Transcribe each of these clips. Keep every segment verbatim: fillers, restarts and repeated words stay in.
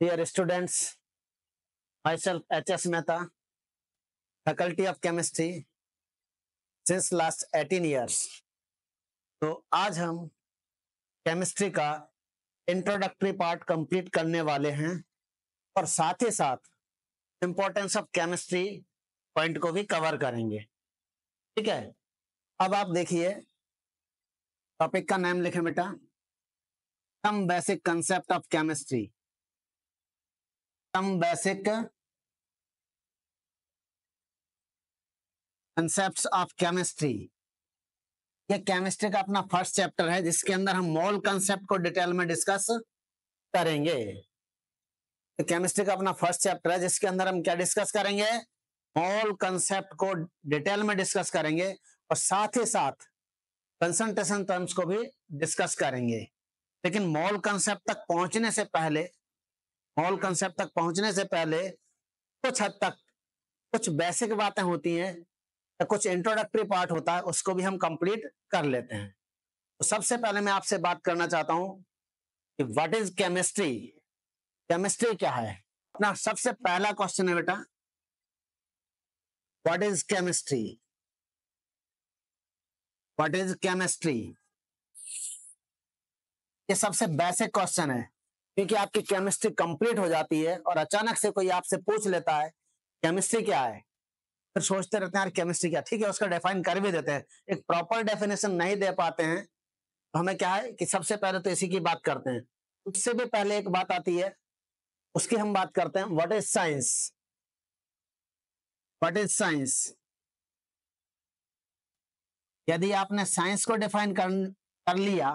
Dear students, myself H S Mehta, Faculty of Chemistry since last eighteen years. तो आज हम chemistry का introductory part complete करने वाले हैं और साथ ही साथ इंपॉर्टेंस ऑफ केमिस्ट्री पॉइंट को भी कवर करेंगे। ठीक है, अब आप देखिए, टॉपिक का नाम लिखें बेटा, some basic concept of chemistry. Some basic concepts of chemistry. ये केमिस्ट्री का अपना फर्स्ट चैप्टर है जिसके अंदर हम मोल कंसेप्ट को डिटेल में डिस्कस करेंगे। तो केमिस्ट्री का अपना फर्स्ट चैप्टर है जिसके अंदर हम क्या डिस्कस करेंगे, मोल कंसेप्ट को डिटेल में डिस्कस करेंगे और साथ ही साथ कंसंट्रेशन टर्म्स को भी डिस्कस करेंगे। लेकिन मोल कंसेप्ट तक पहुंचने से पहले मोल कंसेप्ट तक पहुंचने से पहले कुछ हद तक कुछ बेसिक बातें होती हैं, कुछ इंट्रोडक्टरी पार्ट होता है, उसको भी हम कंप्लीट कर लेते हैं। तो सबसे पहले मैं आपसे बात करना चाहता हूं कि व्हाट इज केमिस्ट्री। केमिस्ट्री क्या है? अपना सबसे पहला क्वेश्चन है बेटा, what is chemistry. What is chemistry, ये सबसे बेसिक क्वेश्चन है, क्योंकि आपकी केमिस्ट्री कंप्लीट हो जाती है और अचानक से कोई आपसे पूछ लेता है केमिस्ट्री क्या है, फिर सोचते रहते हैं यार केमिस्ट्री क्या। ठीक है, उसका डिफाइन कर भी देते हैं, एक प्रॉपर डेफिनेशन नहीं दे पाते हैं, तो हमें क्या है कि सबसे पहले तो इसी की बात करते हैं। उससे भी पहले एक बात आती है, उसकी हम बात करते हैं, what is science. What is science. यदि आपने साइंस को डिफाइन कर, कर लिया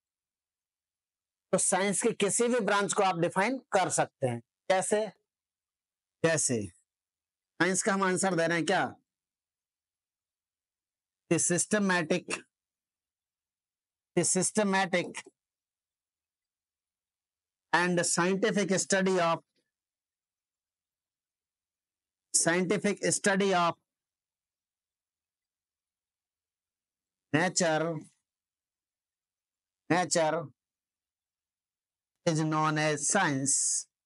तो साइंस के किसी भी ब्रांच को आप डिफाइन कर सकते हैं। कैसे? जैसे साइंस का हम आंसर दे रहे हैं क्या, systematic systematic and scientific study of scientific study of nature nature is known as science.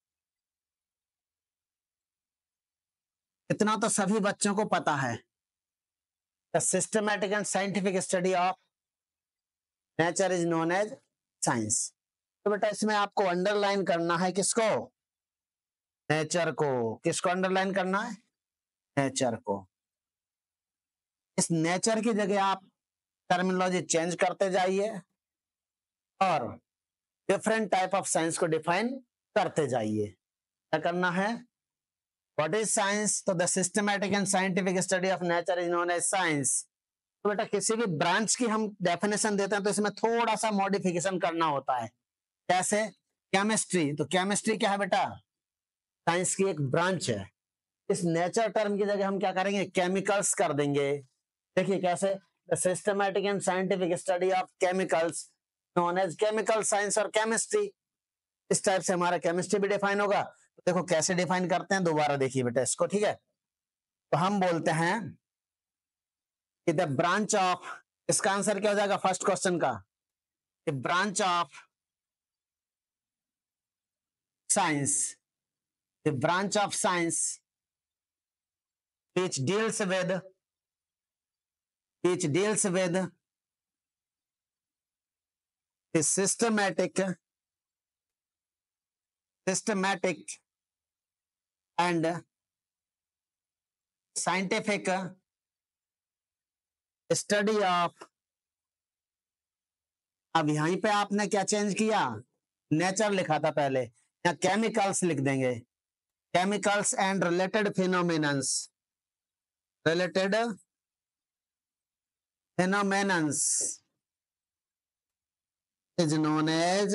इतना तो सभी बच्चों को पता है, the systematic and scientific study of nature is known as science. तो बेटा इसमें आपको अंडरलाइन करना है किसको, नेचर को। किसको अंडरलाइन करना है, नेचर को। इस नेचर की जगह आप टर्मिनोलॉजी चेंज करते जाइए और डिफरेंट टाइप ऑफ साइंस को डिफाइन करते जाइए। क्या करना है, व्हाट इज साइंस, तो the systematic and scientific study of nature is known as science. तो बेटा किसी भी ब्रांच की हम डेफिनेशन देते हैं तो इसमें थोड़ा सा मॉडिफिकेशन करना होता है। कैसे? केमिस्ट्री, तो केमिस्ट्री क्या है बेटा, साइंस की एक ब्रांच है। इस नेचर टर्म की जगह हम क्या करेंगे, केमिकल्स कर देंगे। देखिए कैसे, the systematic and scientific study of chemicals known as chemical science और केमिस्ट्री। इस टाइप से हमारा केमिस्ट्री भी डिफाइन होगा। तो देखो कैसे डिफाइन करते हैं, दोबारा देखिए बेटा इसको। ठीक है, तो हम बोलते हैं कि द ब्रांच ऑफ, इसका आंसर क्या हो जाएगा फर्स्ट क्वेश्चन का, branch of science, the branch of science which deals with which deals with the systematic systematic and scientific study of, अब यहीं पे आपने क्या चेंज किया, नेचर लिखा था पहले, या केमिकल्स लिख देंगे, chemicals and related phenomenons, related phenomenons is known as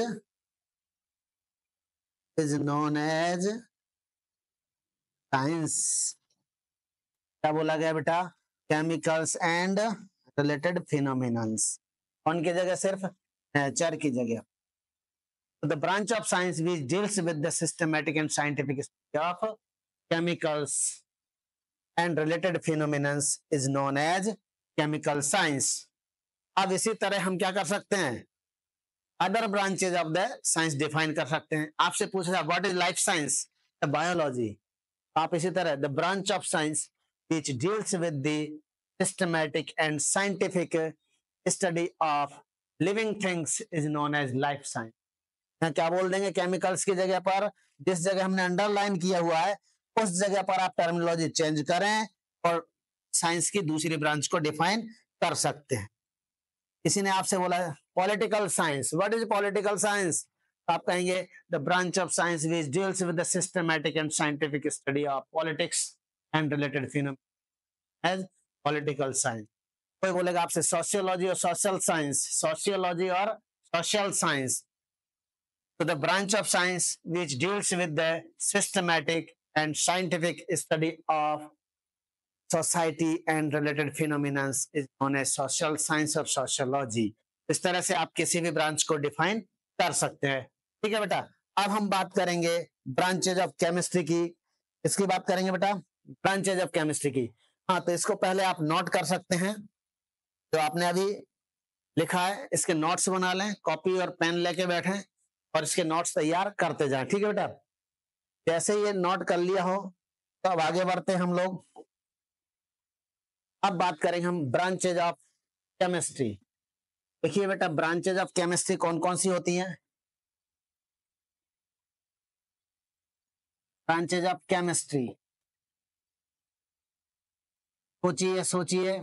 is known as science। क्या बोला गया बेटा, केमिकल्स एंड रिलेटेड फिनोमिनन्स, कौन की जगह, सिर्फ नेचर की जगह। The branch of science which deals with the systematic and scientific study of chemicals and related phenomena is known as chemical science। अब इसी तरह हम क्या कर सकते हैं, other branches of the science define कर सकते हैं। आपसे पूछा what is life science, the biology. आप इसी तरह the branch of science which deals with the systematic and scientific study of living things is known as life science. यहाँ क्या बोल देंगे, केमिकल्स की जगह पर जिस जगह हमने अंडरलाइन किया हुआ है उस जगह पर आप टर्मिनोलॉजी चेंज करें और साइंस की दूसरी ब्रांच को डिफाइन कर सकते हैं। किसी ने आपसे बोला political science, what is political science, आप कहेंगे the branch of science which deals with the systematic and scientific study of politics and related phenomena as political science. कोई बोलेगा आपसे सोशियोलॉजी और सोशल साइंस, सोशियोलॉजी और सोशल साइंस, तो the branch of science which deals with the systematic and scientific study of society and related phenomena is known as social science और sociology. इस तरह से आप किसी भी ब्रांच को डिफाइन कर सकते हैं। ठीक है बेटा, अब हम बात करेंगे ब्रांचेज ऑफ केमिस्ट्री की। इसकी बात करेंगे बेटा, ब्रांचेज ऑफ केमिस्ट्री की। हाँ, तो इसको पहले आप नोट कर सकते हैं जो आपने अभी लिखा है, इसके नोट्स बना लें, कॉपी और पेन लेके बैठे और इसके नोट्स तैयार करते जाएं। ठीक है बेटा, जैसे ये नोट कर लिया हो तो अब आगे बढ़ते हैं हम लोग। अब बात करेंगे हम ब्रांचेज ऑफ केमिस्ट्री। देखिए बेटा, ब्रांचेज ऑफ केमिस्ट्री कौन कौन सी होती हैं। ब्रांचेज ऑफ केमिस्ट्री, सोचिए सोचिए,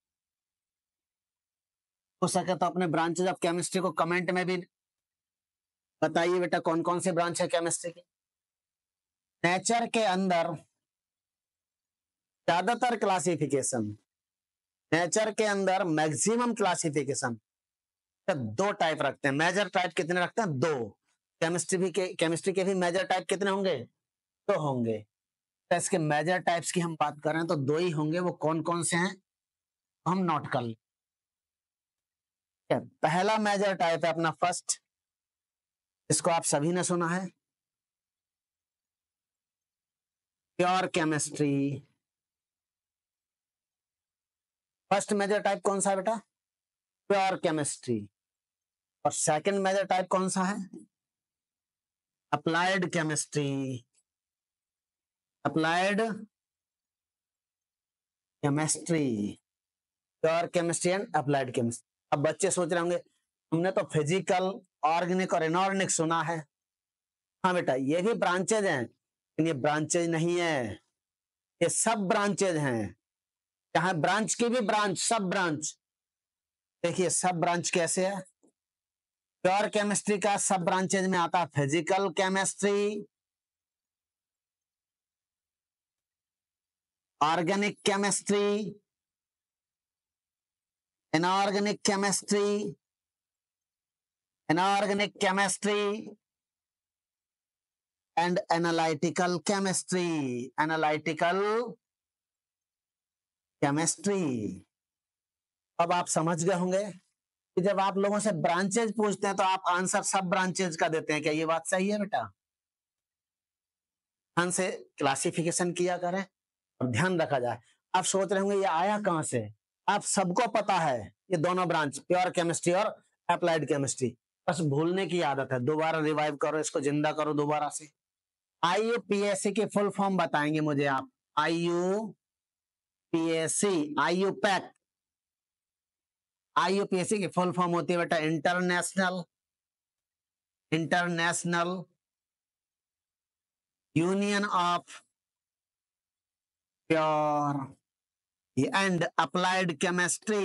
हो सके तो अपने ब्रांचेज ऑफ केमिस्ट्री को कमेंट में भी बताइए बेटा, कौन कौन से ब्रांच है केमिस्ट्री की। नेचर के अंदर ज्यादातर क्लासिफिकेशन, नेचर के अंदर मैक्सिमम क्लासिफिकेशन दो टाइप रखते हैं। मेजर टाइप कितने रखते हैं? दो। केमिस्ट्री भी के केमिस्ट्री के भी मेजर टाइप कितने होंगे? दो होंगे। तो इसके मेजर टाइप्स की हम बात करें तो दो ही होंगे। वो कौन कौन से हैं हम नोट कर लें। पहला मेजर टाइप है अपना फर्स्ट, इसको आप सभी ने सुना है, pure chemistry. First major type कौन सा है बेटा? Pure chemistry. और सेकंड मेजर टाइप कौन सा है? Applied chemistry. Applied chemistry, pure chemistry and applied chemistry. अब बच्चे सोच रहे होंगे हमने तो फिजिकल, ऑर्गेनिक और इनऑर्गेनिक सुना है। हाँ बेटा, ये भी ब्रांचेज हैं, लेकिन ये ब्रांचेज नहीं है, ये सब ब्रांचेज हैं। चाहे ब्रांच की भी ब्रांच, सब ब्रांच। देखिए सब ब्रांच कैसे है। प्योर केमिस्ट्री का सब ब्रांचेज में आता है physical chemistry, organic chemistry, inorganic chemistry, inorganic chemistry and analytical chemistry, analytical chemistry. अब आप समझ गए होंगे कि जब आप लोगों से ब्रांचेज पूछते हैं तो आप आंसर सब ब्रांचेज का देते हैं। क्या ये बात सही है बेटा? ध्यान से क्लासिफिकेशन किया करें और ध्यान रखा जाए। आप सोच रहे होंगे ये आया कहां से? आप सबको पता है ये दोनों ब्रांच, प्योर केमिस्ट्री और अप्लाइड केमिस्ट्री, बस भूलने की आदत है। दोबारा रिवाइव करो, इसको जिंदा करो दोबारा से। I U P S C की फुल फॉर्म बताएंगे मुझे आप। I U P S C, I U PAC, I U P S C की फुल फॉर्म होती है बेटा international international union of pure and applied chemistry.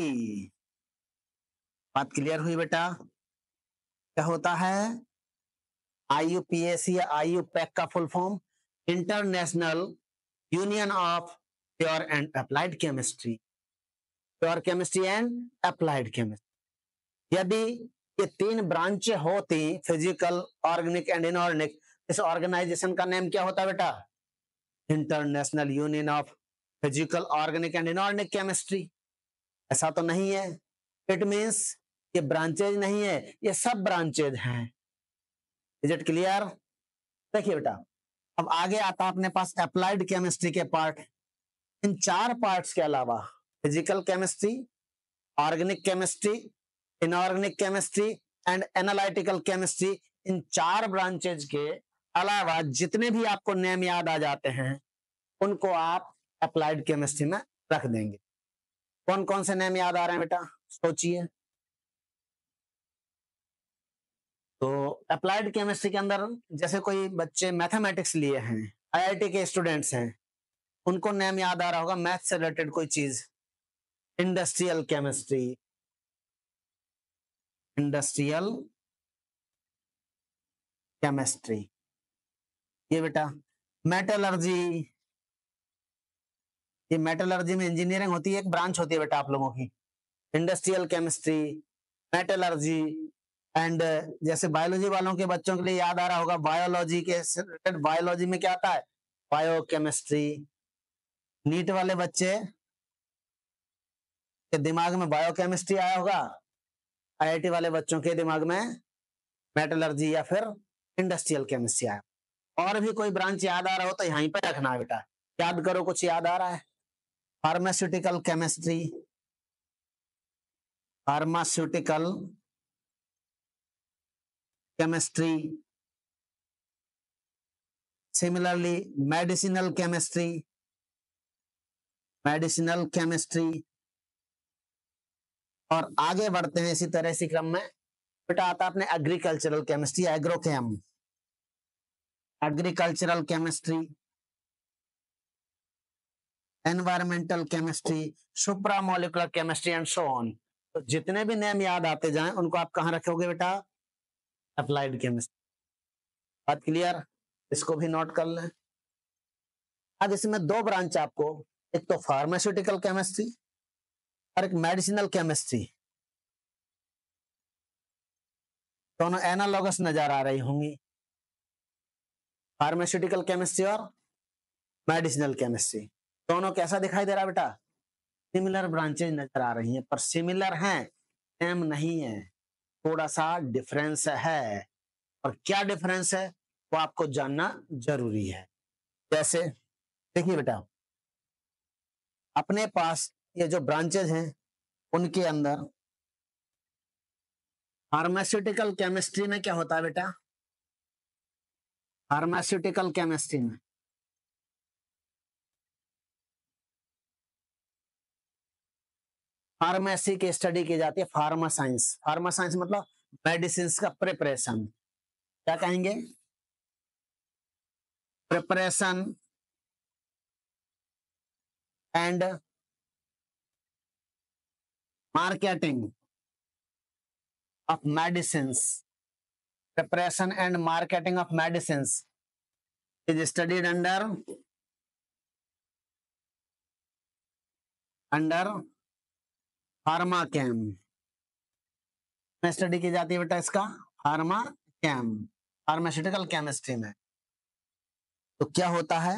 बात क्लियर हुई बेटा? क्या होता है I U P S C या आई यू पैक का full form? International union of pure and applied chemistry, pure chemistry and applied chemistry. यदि ये तीन ब्रांच होती, फिजिकल, ऑर्गेनिक एंड इनऑर्गेनिक, इस ऑर्गेनाइजेशन का नेम क्या होता है बेटा? International union of physical, organic and inorganic chemistry. ऐसा तो नहीं है। इट मींस ये ब्रांचेज नहीं है, ये सब ब्रांचेज हैं। Is it clear? देखिए बेटा, अब आगे आता है अपने पास अप्लाइड केमिस्ट्री के पार्ट। इन चार पार्ट्स के अलावा physical chemistry, organic chemistry, inorganic chemistry and analytical chemistry, इन चार ब्रांचेज के अलावा जितने भी आपको नेम याद आ जाते हैं उनको आप अप्लाइड केमिस्ट्री में रख देंगे। कौन कौन से नेम याद आ रहे हैं बेटा, सोचिए। तो अप्लाइड केमिस्ट्री के अंदर जैसे कोई बच्चे मैथमेटिक्स लिए हैं, आईआईटी के स्टूडेंट्स हैं, उनको नेम याद आ रहा होगा मैथ से रिलेटेड कोई चीज, इंडस्ट्रियल केमिस्ट्री, इंडस्ट्रियल केमिस्ट्री, ये बेटा। मेटलर्जी, ये मेटलर्जी में इंजीनियरिंग होती है, एक ब्रांच होती है बेटा आप लोगों की, इंडस्ट्रियल केमिस्ट्री, मेटलर्जी। एंड जैसे बायोलॉजी वालों के बच्चों के लिए याद आ रहा होगा बायोलॉजी के, बायोलॉजी में क्या आता है, बायोकेमिस्ट्री। नीट वाले बच्चे के दिमाग में बायोकेमिस्ट्री आया होगा, आईआईटी वाले बच्चों के दिमाग में मेटलर्जी या फिर इंडस्ट्रियल केमिस्ट्री आया। और भी कोई ब्रांच याद आ रहा हो तो यहीं पे रखना है बेटा, याद करो कुछ याद आ रहा है। Pharmaceutical chemistry, pharmaceutical chemistry, similarly medicinal chemistry, medicinal chemistry. और आगे बढ़ते हैं इसी तरह इसी क्रम में बेटा आता अपने agricultural chemistry, agrochem, agricultural chemistry, environmental chemistry, supramolecular chemistry and so on. तो जितने भी नेम याद आते जाएं उनको आप कहां रखोगे बेटा, अप्लाइड केमिस्ट्री। बात क्लियर, इसको भी नोट कर लें। अब इसमें दो ब्रांच आपको, एक तो फार्मास्यूटिकल केमिस्ट्री और एक मेडिसिनल केमिस्ट्री, दोनों एनालॉगस नजर आ रही होंगी, फार्मास्यूटिकल केमिस्ट्री और मेडिसिनल केमिस्ट्री। दोनों कैसा दिखाई दे रहा है बेटा, सिमिलर ब्रांचेज नजर आ रही हैं, पर सिमिलर हैं, सेम नहीं है, थोड़ा सा डिफरेंस है। और क्या डिफरेंस है वो आपको जानना जरूरी है। जैसे देखिए बेटा, अपने पास ये जो ब्रांचेज हैं उनके अंदर फार्मास्यूटिकल केमिस्ट्री में क्या होता है बेटा, फार्मास्यूटिकल केमिस्ट्री में फार्मेसी की स्टडी की जाती है, फार्मा साइंस। फार्मा साइंस मतलब मेडिसिन का प्रिपरेशन, क्या कहेंगे, preparation and marketing of medicine, preparation and marketing of medicines is studied under under pharmachem में स्टडी की जाती है बेटा इसका, pharmachem, फार्मास्यूटिकल केमिस्ट्री में। तो क्या होता है,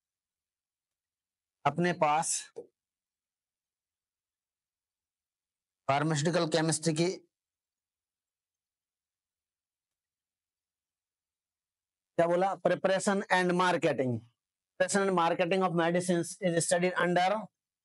अपने पास फार्मास्यूटिकल केमिस्ट्री की क्या बोला, preparation and marketing, preparation and marketing of medicine is studied under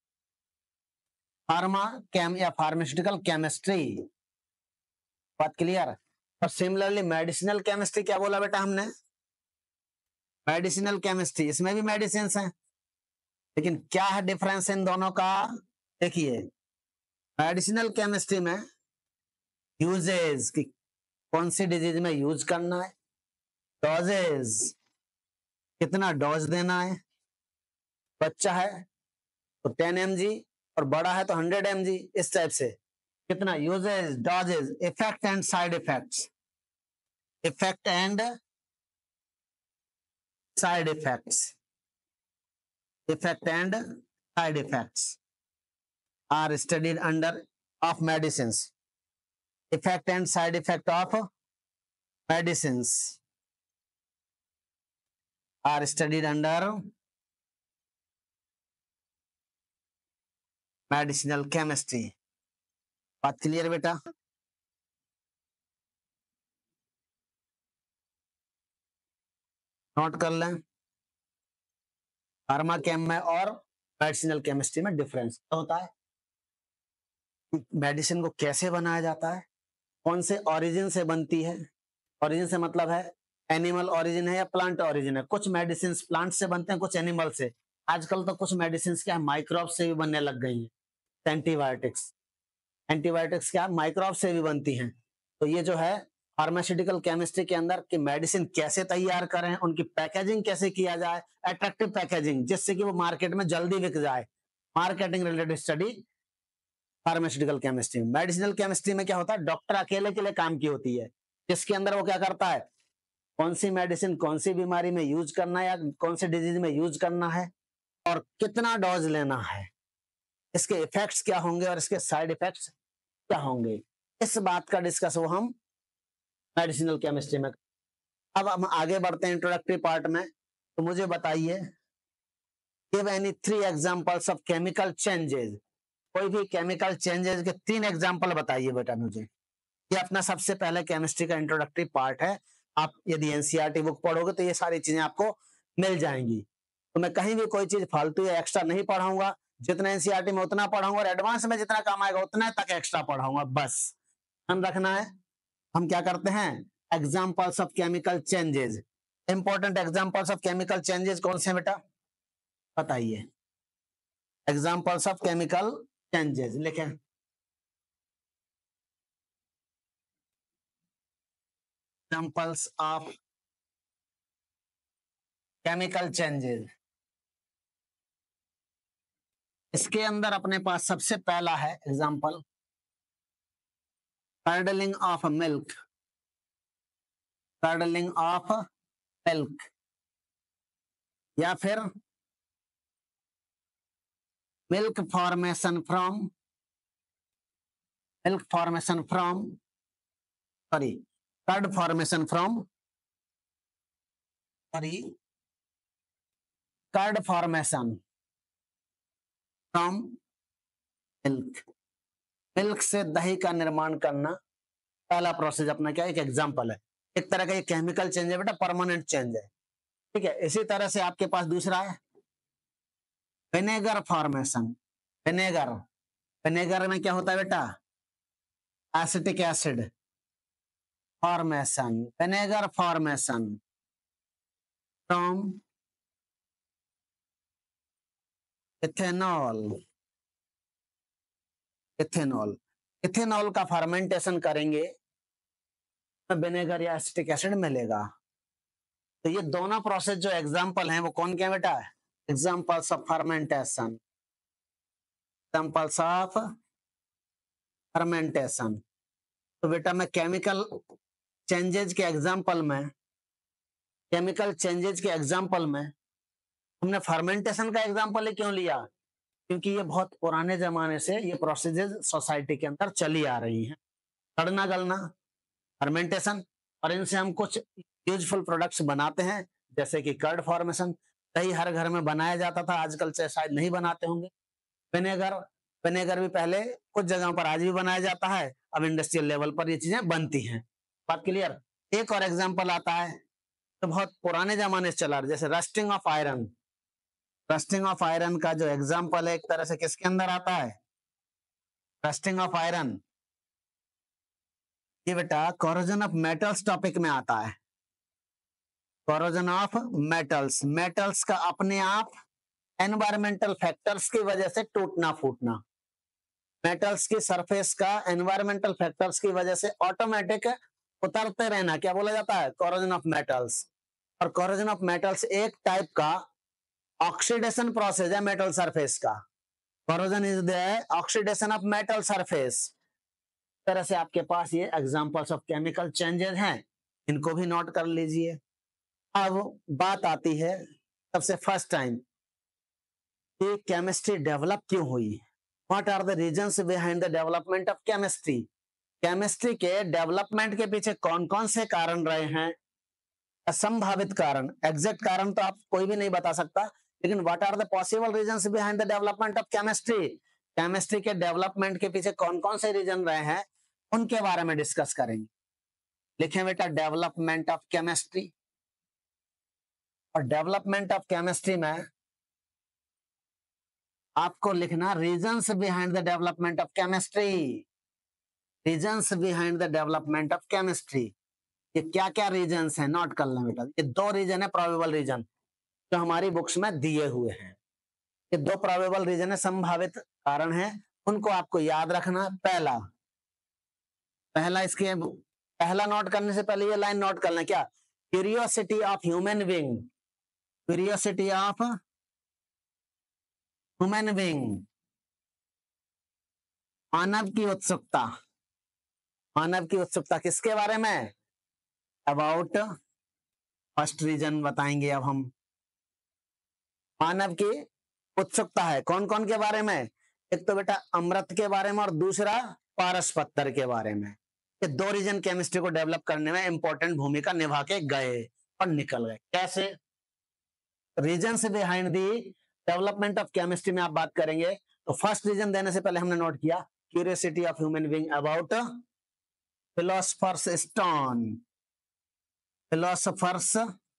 pharma chem या फार्मास्यूटिकल केमिस्ट्री। बात क्लियर। और सिमिलरली मेडिसिनल केमिस्ट्री क्या बोला बेटा हमने, मेडिसिनल केमिस्ट्री, इसमें भी मेडिसिन हैं, लेकिन क्या है डिफरेंस इन दोनों का, देखिए मेडिसिनल केमिस्ट्री में यूजेज की कौन सी डिजीज में यूज करना है, डोजेज कितना डोज देना है, बच्चा है तो टेन एम जी और बड़ा है तो हंड्रेड एम जी, इस टाइप से कितना uses, doses, effect and side effects, effect and side effects, effect and side effects are studied under of medicines, effect and side effect of medicines are studied under medicinal chemistry। बात clear बेटा, note कर लें। Pharma केम में और medicinal chemistry में difference होता है, medicine को कैसे बनाया जाता है, कौन से ओरिजिन से बनती है। ओरिजिन से मतलब है एनिमल ओरिजिन है या प्लांट ओरिजिन है। कुछ मेडिसिन प्लांट से बनते हैं, कुछ एनिमल से। आजकल तो कुछ मेडिसिन क्या है माइक्रोब से भी बनने लग गई है। एंटीबायोटिक्स एंटीबायोटिक्स क्या माइक्रोब से भी बनती हैं। तो ये जो है फार्मास्यूटिकल केमिस्ट्री के अंदर कि मेडिसिन कैसे तैयार करें, उनकी पैकेजिंग कैसे किया जाए, अट्रैक्टिव पैकेजिंग जिससे कि वो मार्केट में जल्दी बिक जाए। Marketing related study pharmaceutical chemistry में। मेडिसिनल केमिस्ट्री में क्या होता है, डॉक्टर अकेले के लिए काम की होती है, जिसके अंदर वो क्या करता है, कौन सी मेडिसिन कौन सी बीमारी में यूज करना है या कौन से डिजीज में यूज करना है और कितना डोज लेना है, इसके इफेक्ट्स क्या होंगे और इसके साइड इफेक्ट्स क्या होंगे, इस बात का डिस्कस वो हम मेडिसिनल केमिस्ट्री में। अब हम आगे बढ़ते हैं इंट्रोडक्टरी पार्ट में। तो मुझे बताइए, give any three examples of chemical changes. कोई भी केमिकल चेंजेस के तीन एग्जांपल बताइए बेटा मुझे। ये अपना सबसे पहले केमिस्ट्री का इंट्रोडक्टरी पार्ट है। आप यदि एनसीईआरटी बुक पढ़ोगे तो ये सारी चीजें आपको मिल जाएंगी। तो मैं कहीं भी कोई चीज फालतू या एक्स्ट्रा नहीं पढ़ाऊंगा। जितना एनसीईआरटी में उतना पढ़ाऊंगा और एडवांस में जितना काम आएगा उतना तक एक्स्ट्रा पढ़ाऊंगा। बस ध्यान रखना है। हम क्या करते हैं, examples of chemical changes. Important examples of chemical changes कौन से बेटा बताइए। एग्जाम्पल्स ऑफ केमिकल चेंजेस लिखें। Examples of chemical changes. इसके अंदर अपने पास सबसे पहला है example curdling of milk. Curdling of milk या फिर milk formation from milk formation from sorry curd formation from sorry curd formation from milk. Milk से दही का निर्माण करना पहला प्रोसेस अपना क्या एक एग्जांपल है। एक तरह का ये केमिकल चेंज है बेटा, परमानेंट चेंज है। ठीक है, इसी तरह से आपके पास दूसरा है विनेगर फॉर्मेशन। विनेगर विनेगर में क्या होता है बेटा, acetic acid formation. Vinegar formation from ethanol. Ethanol ethanol का फर्मेंटेशन करेंगे तो विनेगर या एसिटिक एसिड मिलेगा। तो ये दोनों प्रोसेस जो एग्जांपल हैं वो कौन क्या बेटा, examples of fermentation. Examples of fermentation. तो बेटा मैं केमिकल चेंजेज के एग्जांपल में केमिकल चेंजेज के एग्जांपल में हमने फर्मेंटेशन का एग्जांपल ही क्यों लिया, क्योंकि ये बहुत पुराने जमाने से ये प्रोसेजेस सोसाइटी के अंदर चली आ रही हैं। सड़ना गलना फर्मेंटेशन, और इनसे हम कुछ यूजफुल प्रोडक्ट्स बनाते हैं जैसे कि कर्ड फॉर्मेशन। दही हर घर में बनाया जाता था, आजकल से शायद नहीं बनाते होंगे। विनेगर विनेगर भी पहले कुछ जगहों पर आज भी बनाया जाता है, अब इंडस्ट्रियल लेवल पर ये चीजें बनती हैं। बात क्लियर। एक और एग्जांपल आता है तो बहुत पुराने जमाने से चला रहा, जैसे rusting of iron. Rusting of iron का जो एग्जांपल है एक तरह से किसके अंदर आता है, रस्टिंग ऑफ आयरन ये बेटा कोरोजन ऑफ मेटल्स टॉपिक में आता है। कोरोजन ऑफ मेटल्स, मेटल्स का अपने आप एनवायरमेंटल फैक्टर्स की वजह से टूटना फूटना। मेटल्स की सरफेस का एनवायरमेंटल फैक्टर्स की वजह से ऑटोमेटिक उतरते रहना क्या बोला जाता है, कोरोजन ऑफ मेटल्स। और कोरोजन ऑफ मेटल्स एक टाइप का ऑक्सीडेशन प्रोसेस है मेटल सरफेस का। Corrosion is the oxidation of metal surface. तरह से आपके पास ये एग्जांपल्स ऑफ केमिकल चेंजेस हैं, इनको भी नोट कर लीजिए। अब बात आती है सबसे फर्स्ट टाइम कि केमिस्ट्री डेवलप क्यों हुई। What are the reasons behind the development of chemistry. Chemistry के डेवलपमेंट के पीछे कौन कौन से कारण रहे हैं, असंभावित कारण। एग्जैक्ट कारण तो आप कोई भी नहीं बता सकता, लेकिन what are the possible reasons behind the development of chemistry. Chemistry के डेवलपमेंट के पीछे कौन कौन से रीजन रहे हैं उनके बारे में डिस्कस करेंगे। लिखें बेटा डेवलपमेंट ऑफ केमिस्ट्री। और डेवलपमेंट ऑफ केमिस्ट्री में आपको लिखना reasons behind the development of chemistry. Reasons behind the development of chemistry. ये क्या क्या रीजन्स हैं, नोट कर लें बेटा। ये दो रीजन है, प्रोबेबल रीजन, जो हमारी बुक्स में दिए हुए हैं। ये दो प्रोबेबल रीजन है, संभावित कारण है, उनको आपको याद रखना। पहला पहला इसके पहला नोट करने से पहले ये लाइन नोट कर लें, क्या? Curiosity of human being, curiosity of human being, मानव की उत्सुकता। मानव की उत्सुकता किसके बारे में? अबाउट, फर्स्ट रीजन बताएंगे अब हम। मानव की उत्सुकता है कौन कौन के बारे में? एक तो बेटा अमृत के बारे में और दूसरा पारस पत्थर के बारे में। ये दो रीजन केमिस्ट्री को डेवलप करने में इंपॉर्टेंट भूमिका निभा के गए और निकल गए। कैसे? रीजन से behind the development of chemistry में आप बात करेंगे तो फर्स्ट रीजन देने से पहले हमने नोट किया curiosity of human being about philosopher's stone. Philosopher's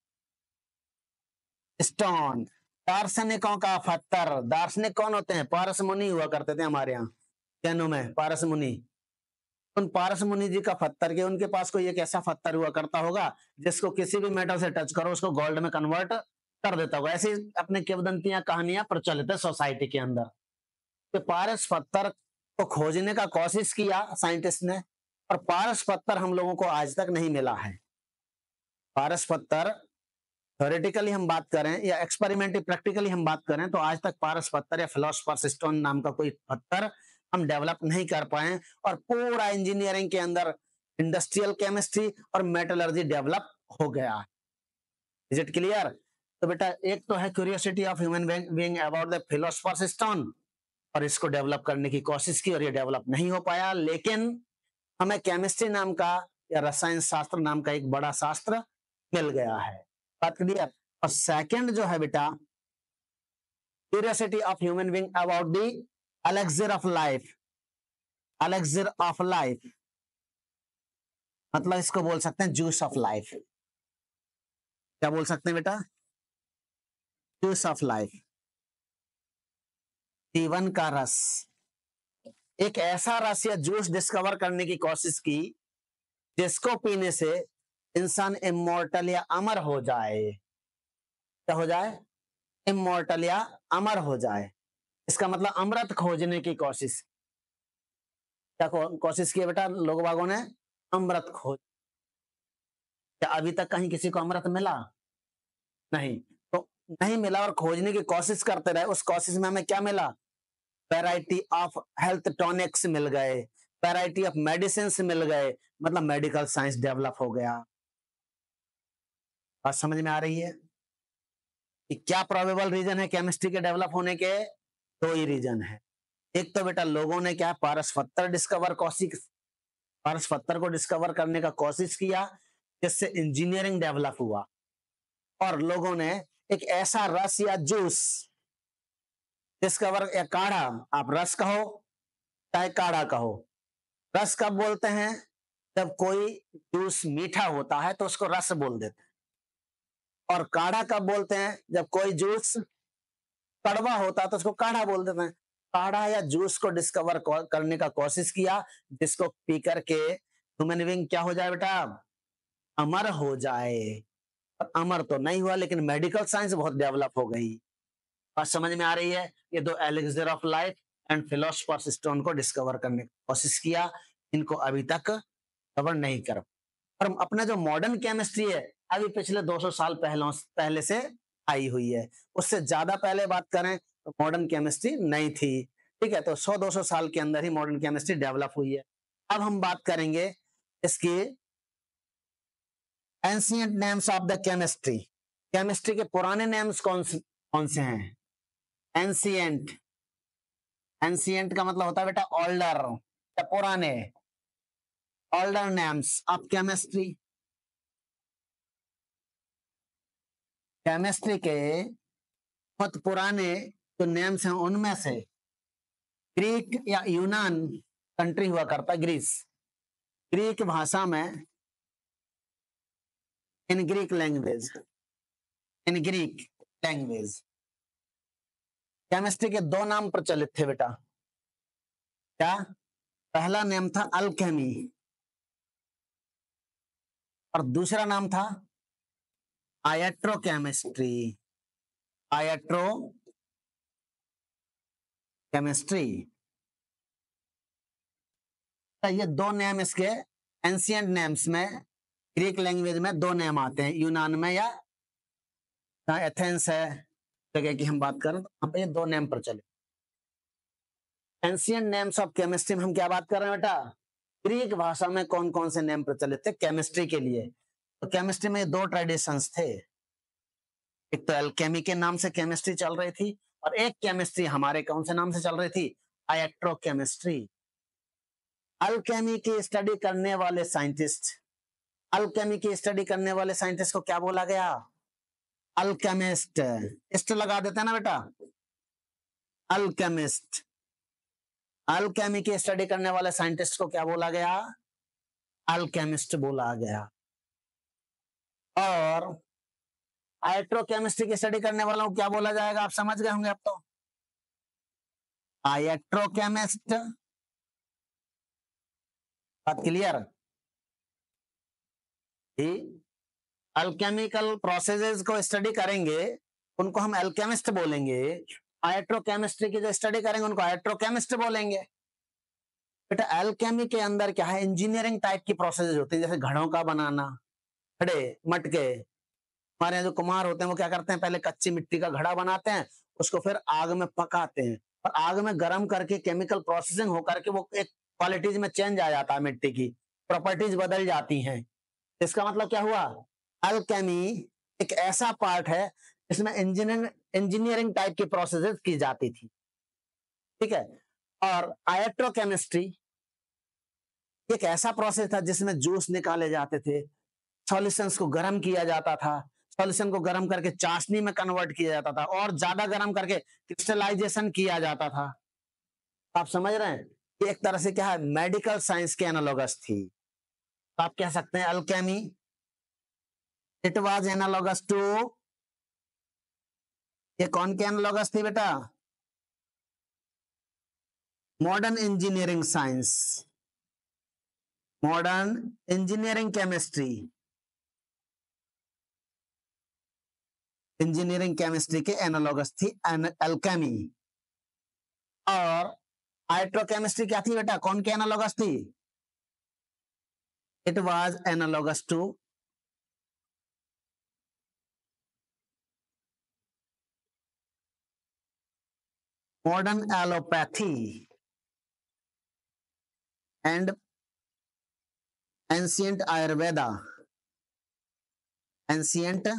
stone, दार्शनिकों का पत्थर। दार्शनिक कौन होते हैं? पारस मुनि हुआ करते थे हमारे यहाँ जैनों में, पारस मुनि। उन पारस मुनि जी का पत्थर के, उनके पास कोई एक ऐसा पत्थर हुआ करता होगा जिसको किसी भी मेटल से टच करो उसको गोल्ड में कन्वर्ट कर देता होगा। ऐसी अपने किंवदंतियां कहानियां प्रचलित है सोसाइटी के अंदर। तो पारस पत्थर को खोजने का कोशिश किया साइंटिस्ट ने, और पारस पत्थर हम लोगों को आज तक नहीं मिला है। पारस पत्थर थ्योरेटिकली हम बात करें या एक्सपेरिमेंटली प्रैक्टिकली हम बात करें तो आज तक पारस पत्थर या फिलोसफर्स स्टोन नाम का कोई पत्थर हम डेवलप नहीं कर पाए। और पूरा इंजीनियरिंग के अंदर इंडस्ट्रियल केमिस्ट्री और मेटलर्जी डेवलप हो गया। Is it clear? तो बेटा एक तो है curiosity of human being about the philosopher's stone, और इसको डेवलप करने की कोशिश की और ये डेवलप नहीं हो पाया। लेकिन हमें केमिस्ट्री नाम का या रसायन शास्त्र नाम का एक बड़ा शास्त्र मिल गया है। बात क्लियर? और सेकंड जो है बेटा curiosity of human being about the elixir of life. Elixir of life मतलब इसको बोल सकते हैं जूस ऑफ लाइफ। क्या बोल सकते हैं बेटा? जूस ऑफ लाइफ, जीवन का रस। एक ऐसा रस या जूस डिस्कवर करने की कोशिश की जिसको पीने से इंसान इमोर्टल या अमर हो जाए। क्या हो जाए? इमोर्टल या अमर हो जाए। इसका मतलब अमृत खोजने की कोशिश। क्या कोशिश की बेटा लोग बागों ने? अमृत खोज। क्या अभी तक कहीं किसी को अमृत मिला? नहीं। तो नहीं मिला और खोजने की कोशिश करते रहे, उस कोशिश में हमें क्या मिला? वैरायटी ऑफ हेल्थ टॉनिक्स मिल गए, वैरायटी ऑफ मेडिसिन मिल गए, मतलब मेडिकल साइंस डेवलप हो गया। बात समझ में आ रही है कि क्या प्रोबेबल रीजन है केमिस्ट्री के डेवलप होने के? दो ही रीजन है। एक तो बेटा लोगों ने क्या पारस पत्थर डिस्कवर कोशिश पारस पत्थर को डिस्कवर करने का कोशिश किया जिससे इंजीनियरिंग डेवलप हुआ, और लोगों ने एक ऐसा रस या जूस डिस्कवर या काढ़ा, आप रस कहो चाहे काढ़ा कहो। रस कब बोलते हैं? जब कोई जूस मीठा होता है तो उसको रस बोल देते हैं। और काढ़ा कब बोलते हैं? जब कोई जूस कड़वा होता है तो उसको काढ़ा बोल देते हैं। काढ़ा या जूस को डिस्कवर करने का कोशिश किया जिसको पी करके ह्यूमन बीइंग क्या हो जाए बेटा? अमर हो जाए। और अमर तो नहीं हुआ लेकिन मेडिकल साइंस बहुत डेवलप हो गई। बात समझ में आ रही है? ये दो elixir of life and philosopher's stone को डिस्कवर करने की कोशिश किया, इनको अभी तक कवर नहीं कर। और अपना जो मॉडर्न केमिस्ट्री है अभी पिछले दो सौ साल पहले पहले से आई हुई है। उससे ज्यादा पहले बात करें तो मॉडर्न केमिस्ट्री नहीं थी। ठीक है, तो सौ दो सौ साल के अंदर ही मॉडर्न केमिस्ट्री डेवलप हुई है। अब हम बात करेंगे इसकी ancient names of the chemistry. Chemistry के पुराने नेम्स कौन से कौन से हैं? एंशिएंट, एंशिएंट का मतलब होता है बेटा ओल्डर या पुराने। Older names of chemistry, chemistry के बहुत पुराने जो नेम्स हैं उनमें से ग्रीक या यूनान कंट्री हुआ करता है, ग्रीस। ग्रीक भाषा में in Greek language in Greek language chemistry के दो नाम प्रचलित थे बेटा। क्या? पहला नेम था अल्केमी और दूसरा नाम था आयट्रोकेमिस्ट्री। आयट्रो केमिस्ट्री। ये दो नेम इसके एंशिएंट नेम्स में, ग्रीक लैंग्वेज में दो नेम आते हैं, यूनान में या एथेंस है जगह की हम बात करें, यहाँ पे ये दो नेम पर चले। एंशिएंट नेम्स ऑफ केमिस्ट्री में हम क्या बात कर रहे हैं बेटा? ग्रीक भाषा में कौन कौन से नेम प्रचलित थे केमिस्ट्री के लिए? तो केमिस्ट्री में दो ट्रेडिशंस थे, एक तो एल्केमी के नाम से केमिस्ट्री चल रही थी और एक केमिस्ट्री हमारे कौन से नाम से चल रही थी? आयट्रोकेमिस्ट्री। अल्केमी की स्टडी करने वाले साइंटिस्ट, अल्केमी की स्टडी करने वाले साइंटिस्ट को क्या बोला गया? अल्केमिस्ट। इस्ट लगा देते हैं ना बेटा, अल्केमिस्ट। अल्केमी की स्टडी करने वाले साइंटिस्ट को क्या बोला गया? अल्केमिस्ट बोला गया। और आयट्रोकेमिस्ट्री की स्टडी करने वालों को क्या बोला जाएगा? आप समझ गए होंगे अब तो। आयट्रोकेमिस्ट। बात क्लियर? अल्केमिकल प्रोसेसेस को स्टडी करेंगे उनको हम अल्केमिस्ट बोलेंगे, आयट्रोकेमिस्ट्री की जो स्टडी करेंगे उनको आयट्रोकेमिस्ट बोलेंगे। बेटा अल्केमी के अंदर क्या है? इंजीनियरिंग टाइप की प्रोसेस होती है, जैसे घड़ों का बनाना, घड़े मटके। हमारे यहाँ जो कुम्हार होते हैं वो क्या करते हैं? पहले कच्ची मिट्टी का घड़ा बनाते हैं, उसको फिर आग में पकाते हैं और आग में गर्म करके केमिकल प्रोसेसिंग होकर के वो एक क्वालिटीज में चेंज आ जाता है, मिट्टी की प्रॉपर्टीज बदल जाती हैं। इसका मतलब क्या हुआ? अल्केमी एक ऐसा पार्ट है जिसमें इंजीनियर इंजीनियरिंग टाइप की प्रोसेसेस की जाती थी, ठीक है। और आयट्रोकेमिस्ट्री एक ऐसा प्रोसेस था जिसमें जूस निकाले जाते थे, सॉल्यूशंस को गर्म किया जाता था, सॉल्यूशन को गर्म करके चाशनी में कन्वर्ट किया जाता था और ज्यादा गर्म करके क्रिस्टलाइजेशन किया जाता था। आप समझ रहे हैं? ये एक तरह से क्या है? मेडिकल साइंस के एनालॉगस थी। तो आप कह सकते हैं alchemy it was analogous to, ये कौन के एनालॉगस थी बेटा? Modern engineering science, modern engineering chemistry, engineering chemistry के एनालॉगस थी अल्केमी। और आयट्रोकेमिस्ट्री क्या थी बेटा? कौन के एनालॉगस थी? It was analogous to modern allopathy and ancient Ayurveda, ancient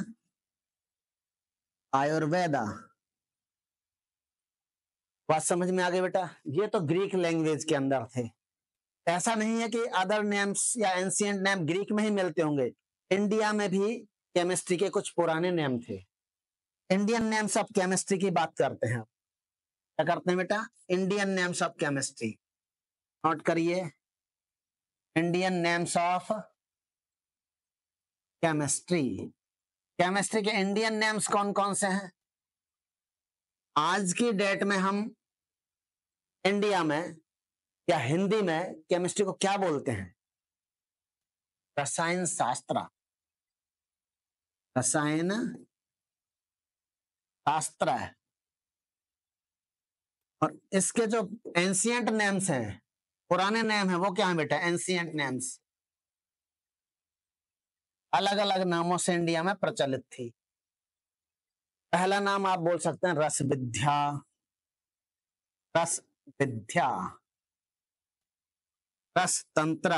Ayurveda. बात समझ में आ गई बेटा? ये तो ग्रीक लैंग्वेज के अंदर थे। ऐसा नहीं है कि अदर नेम्स या एंशिएंट नेम ग्रीक में ही मिलते होंगे, इंडिया में भी केमिस्ट्री के कुछ पुराने नेम थे। इंडियन नेम्स ऑफ केमिस्ट्री की बात करते हैं। क्या करते हैं बेटा? Indian names of chemistry note करिए। Indian names of chemistry, chemistry के इंडियन नेम्स कौन कौन से हैं? आज की डेट में हम इंडिया में या हिंदी में केमिस्ट्री को क्या बोलते हैं? रसायन शास्त्र, रसायन शास्त्र है। और इसके जो एंशिएंट नेम्स हैं, पुराने नेम है, वो क्या है बेटा? एंशिएंट नेम्स अलग अलग नामों से इंडिया में प्रचलित थी। पहला नाम आप बोल सकते हैं रस विद्या, रस विद्या, रस तंत्र,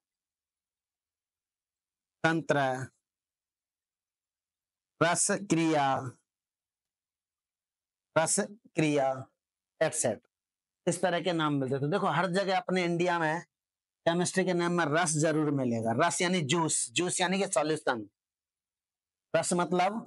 तंत्र, रस क्रिया, रस क्रिया एक्सेट्रा। इस तरह के नाम मिलते थे। देखो हर जगह अपने इंडिया में केमिस्ट्री के नाम में रस जरूर मिलेगा। रस यानी जूस, जूस यानी कि सॉल्यूशन, रस मतलब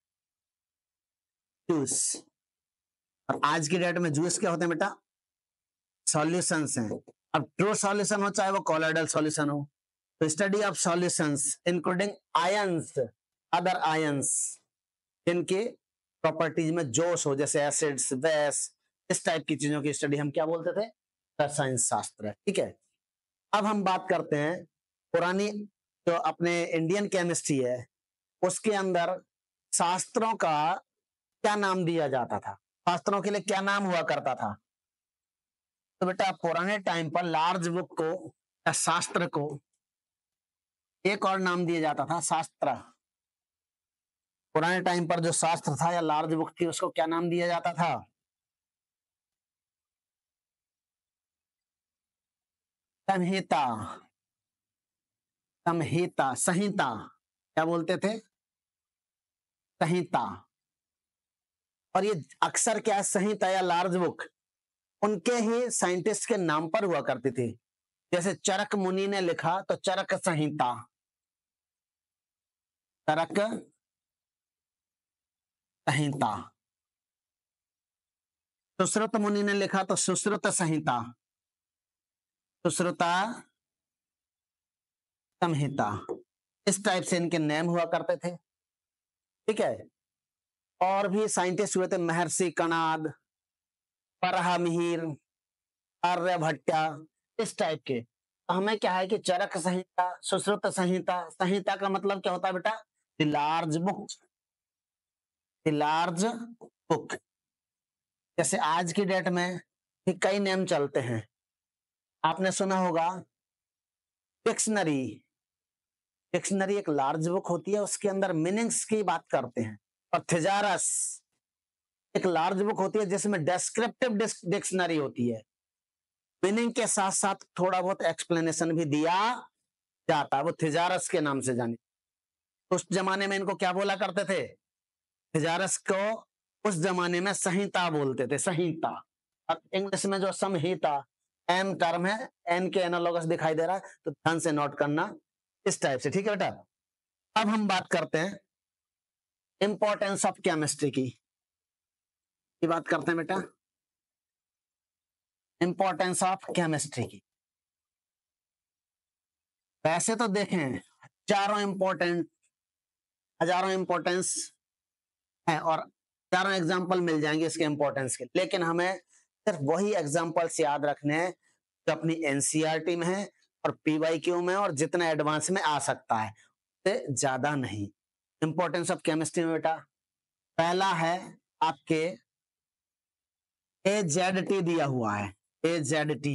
जूस। और आज की डेट में जूस क्या होते हैं बेटा? सॉल्यूशंस हैं। अब ट्रू सॉल्यूशन हो चाहे वो कोलोइडल सॉल्यूशन हो, तो study of solutions including ions, other ions, इनके प्रॉपर्टीज में जोश हो, जैसे एसिड्स, बेस, इस टाइप की चीजों की स्टडी हम क्या बोलते थे? रसायन शास्त्र, ठीक है। अब हम बात करते हैं पुरानी जो अपने इंडियन केमिस्ट्री है उसके अंदर शास्त्रों का क्या नाम दिया जाता था, शास्त्रों के लिए क्या नाम हुआ करता था। तो बेटा पुराने टाइम पर लार्ज बुक को या शास्त्र को एक और नाम दिया जाता था, शास्त्र। पुराने टाइम पर जो शास्त्र था या लार्ज बुक थी उसको क्या नाम दिया जाता था? संहिता, संहिता, संहिता क्या बोलते थे? संहिता। और ये अक्सर क्या संहिता या लार्ज बुक उनके ही साइंटिस्ट के नाम पर हुआ करती थी। जैसे चरक मुनि ने लिखा तो चरक संहिता, चरक संहिता। सुश्रुत मुनि ने लिखा तो सुश्रुत संहिता, सुश्रुता संहिता। इस टाइप से इनके नेम हुआ करते थे, ठीक है। और भी साइंटिस्ट हुए थे, महर्षि कणाद, परहामिहिर, आर्यभट्टा, इस टाइप के। हमें क्या है कि चरक संहिता, सुश्रुत संहिता, संहिता का मतलब क्या होता है बेटा? The large book, the large book. जैसे आज की डेट में कई नेम चलते हैं, आपने सुना होगा डिक्शनरी। डिक्शनरी एक लार्ज बुक होती है, उसके अंदर मीनिंग्स की बात करते हैं। और थिजारस एक लार्ज बुक होती है जिसमें डेस्क्रिप्टिव डिक्शनरी होती है, मीनिंग के साथ साथ थोड़ा बहुत एक्सप्लेनेशन भी दिया जाता है, वो थिजारस के नाम से जानी। उस जमाने में इनको क्या बोला करते थे? थिजारस को उस जमाने में संहिता बोलते थे, संहिता। और इंग्लिश में जो संहिता एन टर्म है, एन के एनालॉगस दिखाई दे रहा है तो ध्यान से नोट करना इस टाइप से, ठीक है बेटा। अब हम बात करते हैं इंपॉर्टेंस ऑफ केमिस्ट्री की, की बात करते हैं बेटा, इंपॉर्टेंस ऑफ केमिस्ट्री की। वैसे तो देखें हजारों इंपॉर्टेंट, हजारों इंपॉर्टेंस है और हजारों एग्जाम्पल मिल जाएंगे इसके इंपॉर्टेंस के, लेकिन हमें सिर्फ वही एग्जाम्पल्स याद रखने हैं जो अपनी एनसीईआरटी में है और पीवाईक्यू में और जितना एडवांस में आ सकता है, उससे ज्यादा नहीं। इंपॉर्टेंस ऑफ केमिस्ट्री में बेटा पहला है आपके ए जेड टी दिया हुआ है, ए जेड टी।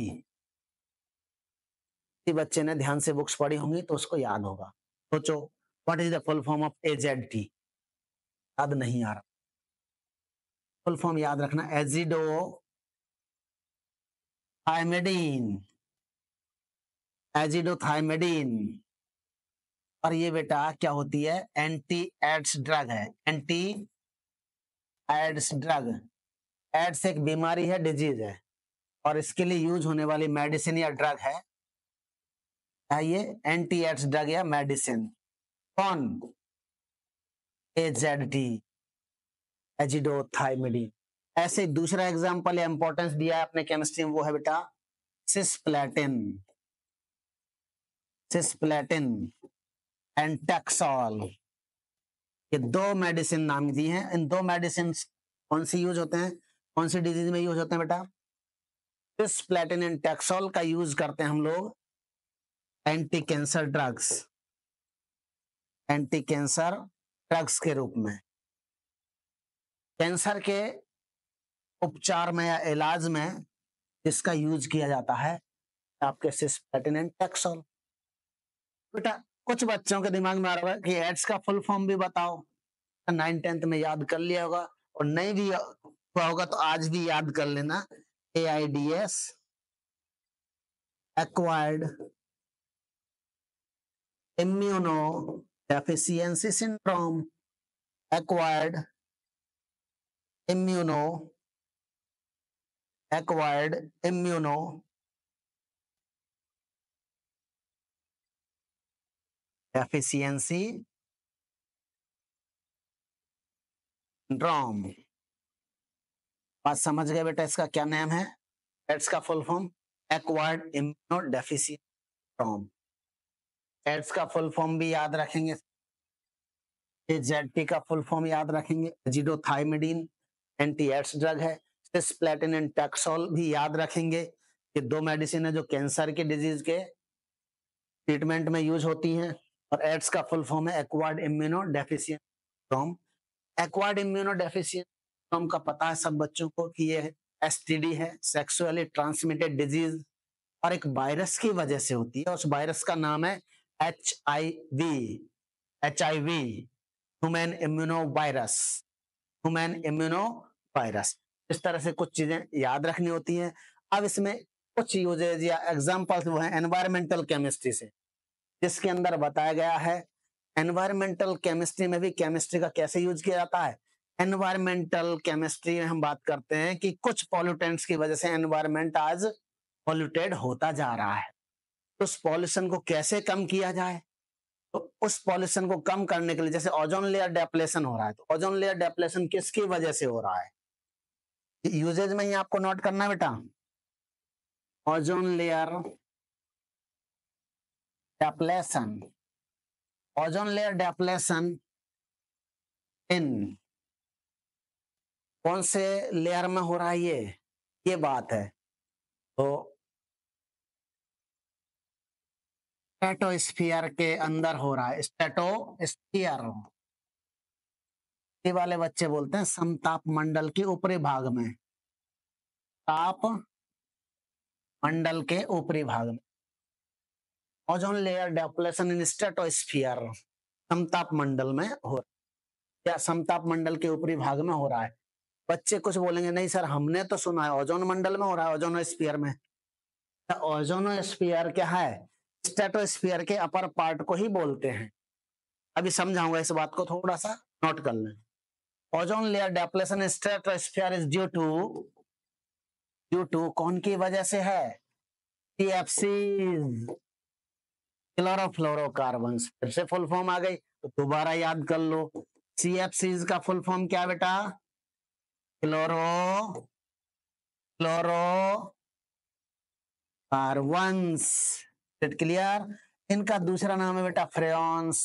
बच्चे ने ध्यान से बुक्स पढ़ी होंगी तो उसको याद होगा। सोचो what is the full form of A Z T? याद नहीं आ रहा, फुल फॉर्म याद रखना, एजिडो थाइमिडीन, एजिडोथाइमिडीन। और ये बेटा क्या होती है? एंटी एड्स ड्रग है, एंटी एड्स ड्रग। एड्स एक बीमारी है, डिजीज है, और इसके लिए यूज होने वाली मेडिसिन या ड्रग है ये एंटी एड्स ड्रग या मेडिसिन। कौन? AZ, azidothymidine. ऐसे दूसरा एग्जांपल या इंपॉर्टेंस दिया है अपने केमिस्ट्री में, वो है बेटा सिस्प्लेटिन, सिस्प्लेटिन एंड टैक्सोल। ये दो मेडिसिन नाम दी हैं। इन दो मेडिसिन कौन सी यूज होते हैं, कौन सी डिजीज में यूज होते हैं बेटा? सिस्प्लेटिन एंड टैक्सोल का यूज करते हैं हम लोग anti cancer drugs, anti cancer drugs के रूप में। कैंसर के उपचार में या इलाज में इसका यूज किया जाता है आपके सिस्प्लेटिन एंड टैक्सोल। बेटा कुछ बच्चों के दिमाग में आ रहा है कि एड्स का फुल फॉर्म भी बताओ, नाइन टेंथ में याद कर लिया होगा, और नहीं भी हुआ होगा तो आज भी याद कर लेना। A I D S, acquired immuno deficiency syndrome, acquired immuno acquired immuno deficiency syndrome. बात समझ गए बेटा? इसका क्या नाम है? एड्स का full form acquired immuno deficiency syndrome. AIDS का फुल फॉर्म भी याद रखेंगे, एजेड का फुल फॉर्म याद रखेंगे, एजिडोथाइमिडीन एंटी एड्स ड्रग है, सिस्प्लेटिन एंड टैक्सोल भी याद रखेंगे, ये दो मेडिसिन है जो कैंसर के डिजीज के ट्रीटमेंट में यूज होती हैं। और एड्स का फुल फॉर्म है acquired immuno deficient syndrome. Acquired immuno deficient syndrome का पता है सब बच्चों को कि ये एसटीडी है, सेक्सुअली ट्रांसमिटेड डिजीज, और एक वायरस की वजह से होती है। उस वायरस का नाम है H I V H I V human immuno virus human immuno virus. इस तरह से कुछ चीजें याद रखनी होती हैं। अब इसमें कुछ यूजेज या एग्जाम्पल्स वो है एनवायरमेंटल केमिस्ट्री से, जिसके अंदर बताया गया है एनवायरमेंटल केमिस्ट्री में भी केमिस्ट्री का कैसे यूज किया जाता है। एनवायरमेंटल केमिस्ट्री में हम बात करते हैं कि कुछ पॉल्यूटेंट्स की वजह से एनवायरमेंट आज पॉल्यूटेड होता जा रहा है, तो उस पॉल्यूशन को कैसे कम किया जाए। तो उस पॉल्यूशन को कम करने के लिए, जैसे ओजोन लेयर डेप्लेशन हो रहा है, तो ओजोन लेयर डेप्लेशन किसकी वजह से हो रहा है, यूजेज में ही आपको नोट करना है बेटा। Ozone layer depletion, ozone layer depletion in कौन से लेयर में हो रहा है, ये ये बात है। तो स्ट्रेटोस्फीयर के अंदर हो रहा है, स्ट्रेटोस्फीयर ये वाले बच्चे बोलते हैं समताप मंडल के ऊपरी भाग में, ताप मंडल के ऊपरी भाग में ozone layer depletion in stratosphere समताप मंडल में हो या समताप मंडल के ऊपरी भाग में हो रहा है। बच्चे कुछ बोलेंगे नहीं सर हमने तो सुना है ओजोन मंडल में हो रहा है, ओजोनोस्फीयर में। ओजोनोस्फीयर क्या है, स्ट्रेटोस्फीयर के अपर पार्ट को ही बोलते हैं। अभी समझाऊंगा इस बात को, थोड़ा सा नोट कर लें। Ozone layer depletion in stratosphere is due to due to कौन की वजह से है, सीएफसी क्लोरोफ्लोरोकार्बन्स। फिर से फुल फॉर्म आ गई तो दोबारा याद कर लो। सीएफसीज का फुल फॉर्म क्या बेटा, chloro chloro carbons. It clear. इनका दूसरा नाम है बेटा फ्रेयॉन्स।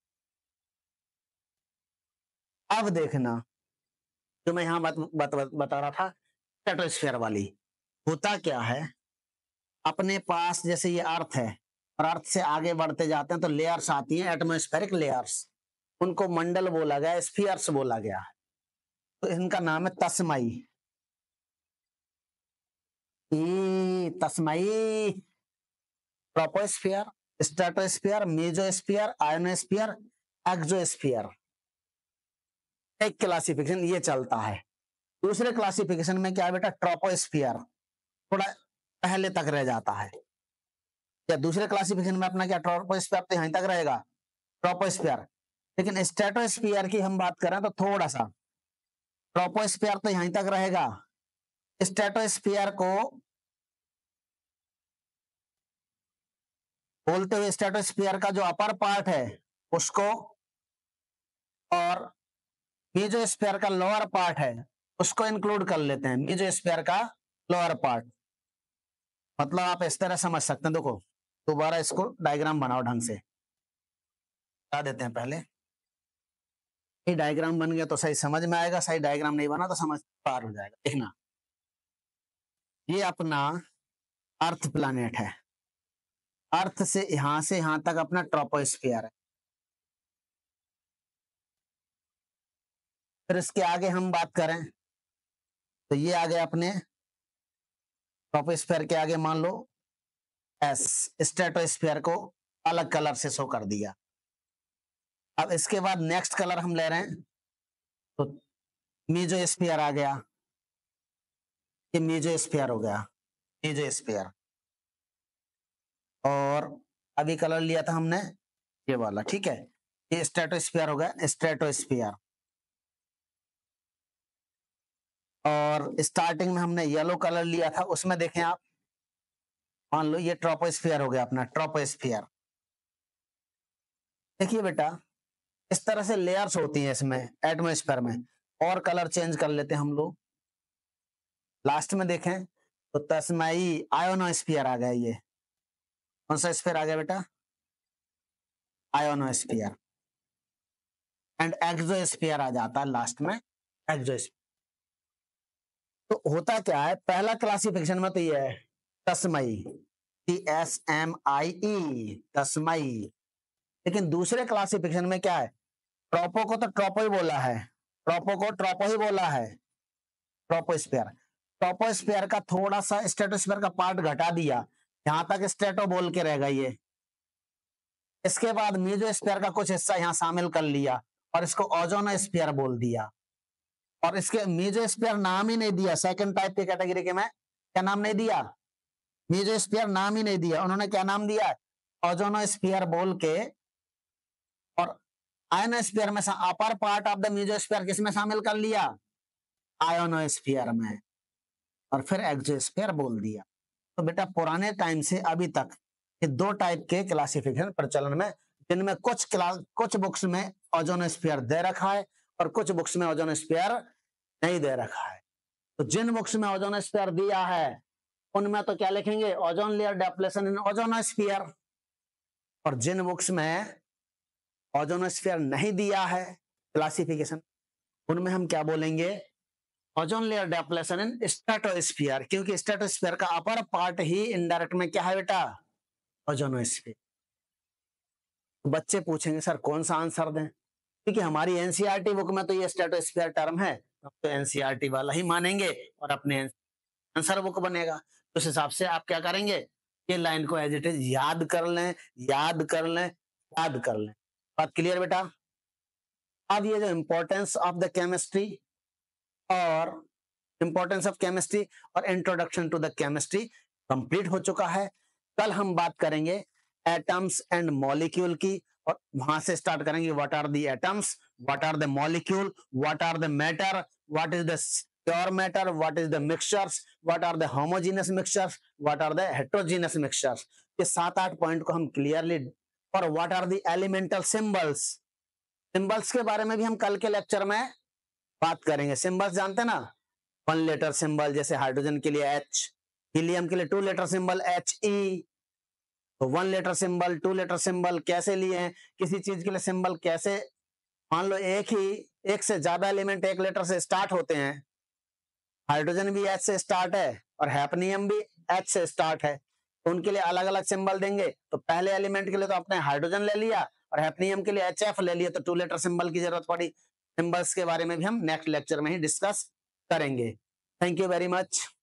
अब देखना जो मैं यहां बात, बात, बात बता रहा था स्ट्रेटोस्फीयर वाली, होता क्या है अपने पास, जैसे ये अर्थ है और अर्थ से आगे बढ़ते जाते हैं तो लेयर्स आती हैं, एटमॉस्फेरिक लेयर्स, उनको मंडल बोला गया, स्फीयर्स बोला गया। तो इनका नाम है तस्मई, तस्मई। Troposphere, stratosphere, mesosphere, ionosphere, exosphere. एक क्लासिफिकेशन ये चलता है। दूसरे क्लासिफिकेशन में क्या है बेटा, ट्रोपोस्फीयर थोड़ा पहले तक रह जाता है। या दूसरे क्लासिफिकेशन में अपना क्या ट्रोपोस्फीयर तो यहीं तक रहेगा, ट्रोपोस्फीयर। लेकिन स्ट्रेटोस्फीयर की हम बात करें तो थोड़ा सा, ट्रोपोस्फीयर तो यहीं तक रहेगा, स्ट्रेटोस्फीयर को बोलते हुए स्ट्रेटोस्फीयर का जो अपर पार्ट है उसको, और मेसोस्फीयर का लोअर पार्ट है उसको इंक्लूड कर लेते हैं, मेसोस्फीयर का लोअर पार्ट। मतलब आप इस तरह समझ सकते हैं, देखो दोबारा इसको डायग्राम बनाओ ढंग से, बता देते हैं पहले। ये डायग्राम बन गया तो सही समझ में आएगा, सही डायग्राम नहीं बना तो समझ पार हो जाएगा। देखना ये अपना अर्थ प्लैनेट है, अर्थ से यहां से यहां तक अपना ट्रोपोस्फीयर है। फिर इसके आगे हम बात करें तो ये आगे अपने ट्रोपोस्फीयर के आगे मान लो एस, स्ट्रेटोस्फीयर को अलग कलर से शो कर दिया। अब इसके बाद नेक्स्ट कलर हम ले रहे हैं तो मेसोस्फीयर आ गया, ये मेसोस्फीयर हो गया, मेसोस्फीयर। और अभी कलर लिया था हमने ये वाला, ठीक है, ये स्ट्रेटोस्फीयर हो गया, स्ट्रेटोस्फीयर। और स्टार्टिंग में हमने येलो कलर लिया था, उसमें देखें आप, मान लो ये ट्रोपोस्फीयर हो गया अपना, ट्रोपोस्फीयर। देखिए बेटा इस तरह से लेयर्स होती हैं इसमें एटमॉस्फेयर में, और कलर चेंज कर लेते हैं हम लोग। लास्ट में देखें तो तस्मई आयोनोस्फीयर आ गया, ये कौन सा स्फीयर आ गया बेटा, आयोनोस्फीयर। एंड एक्सोस्फीयर आ जाता है लास्ट में, एक्सोस्फीयर। तो होता क्या है, पहला क्लासिफिकेशन में तो ये है तस्मई, T S M I E, तस्मई। लेकिन दूसरे क्लासिफिकेशन में क्या है, ट्रोपो को तो ट्रोपो ही बोला है, ट्रोपो को ट्रोपो ही बोला है, ट्रोपोस्फीयर। ट्रोपोस्फीयर का थोड़ा सा स्ट्रेटोस्फीयर का पार्ट घटा दिया, यहां तक स्ट्रेटो बोल के रह गई है। इसके बाद मेसोस्फीयर का कुछ हिस्सा यहाँ शामिल कर लिया और इसको ओजोनोस्फीयर बोल दिया। और इसके मेसोस्फीयर नाम ही नहीं दिया, सेकंड टाइप की कैटेगरी के में क्या नाम नहीं दिया, मेसोस्फीयर नाम ही नहीं दिया, उन्होंने क्या नाम दिया, ओजोनोस्फीयर बोल के। और आयोनोस्फीयर में से upper part of the mesosphere किसमें शामिल कर लिया, आयोनोस्फीयर में, और फिर एक्सोस्फीयर बोल दिया। तो बेटा पुराने टाइम से अभी तक ये दो टाइप के क्लासिफिकेशन प्रचलन में, जिनमें कुछ क्लास कुछ बुक्स में ओजोनोस्फीयर दे रखा है और कुछ बुक्स में ओजोनोस्फीयर नहीं दे रखा है। तो जिन बुक्स में ओजोनोस्फीयर दिया है उनमें तो क्या लिखेंगे, ozone layer depletion in ozonosphere. और जिन बुक्स में ओजोनोस्फीयर नहीं दिया है क्लासिफिकेशन, उनमें हम क्या बोलेंगे, ozone layer depletion in stratosphere, क्योंकि स्ट्रेटोस्फीयर का अपर पार्ट ही इनडायरेक्ट में क्या है बेटा, ओजोनोस्फीयर। बच्चे पूछेंगे सर कौन सा आंसर दें, क्योंकि हमारी एनसीईआरटी बुक में तो ये स्ट्रेटोस्फीयर टर्म है, तो एनसीईआरटी वाला ही मानेंगे और अपने आंसर बुक बनेगा। तो उस हिसाब से आप क्या करेंगे, ये लाइन को एज इट इज याद कर लें, याद कर लें, याद कर लें। बात क्लियर बेटा। अब ये जो इंपॉर्टेंस ऑफ द केमिस्ट्री और इंपॉर्टेंस ऑफ केमिस्ट्री और introduction to the chemistry complete हो चुका है। कल हम बात करेंगे एटम्स एंड मॉलिक्यूल की, और वहां से स्टार्ट करेंगे what are the atoms, what are the molecule, what are the matter, what is the pure matter, what is the mixtures, what are the homogeneous mixtures, what are the heterogeneous mixtures. ये सात आठ point को हम clearly, और what are the elemental symbols, symbols के बारे में भी हम कल के लेक्चर में बात करेंगे। सिंबल्स जानते हैं ना, वन लेटर सिंबल, जैसे हाइड्रोजन के लिए एच, हीलियम के लिए two letter symbol H E. तो one letter symbol, two letter symbol कैसे लिए हैं, किसी चीज के लिए सिंबल कैसे, मान लो एक ही एक से ज्यादा एलिमेंट एक लेटर से स्टार्ट होते हैं, हाइड्रोजन भी एच से स्टार्ट है और हैफनियम भी एच से स्टार्ट है, तो उनके लिए अलग अलग सिंबल देंगे। तो पहले एलिमेंट के लिए तो आपने हाइड्रोजन ले लिया और हैफनियम के लिए एच एफ ले लिया, तो टू लेटर सिंबल की जरूरत पड़ी। सिंबल्स के बारे में भी हम नेक्स्ट लेक्चर में ही डिस्कस करेंगे। Thank you very much.